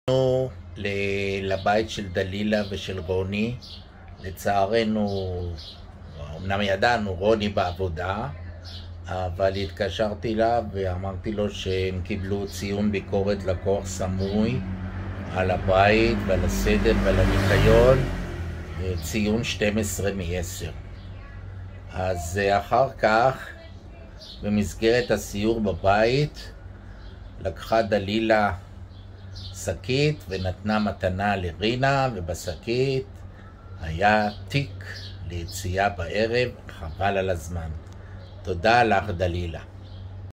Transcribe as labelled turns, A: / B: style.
A: לבית של דלילה ושל רוני. לצערנו, אמנם ידענו, רוני בעבודה, אבל התקשרתי אליו ואמרתי לו שהם קיבלו ציון ביקורת לקוח סמוי על הבית ועל הסדר ועל הניקיון, ציון 12 מ-10. אז אחר כך, במסגרת הסיור בבית, לקחה דלילה שקית ונתנה מתנה לרינה, ובשקית היה תיק ליציאה בערב. חבל על הזמן. תודה לך דלילה.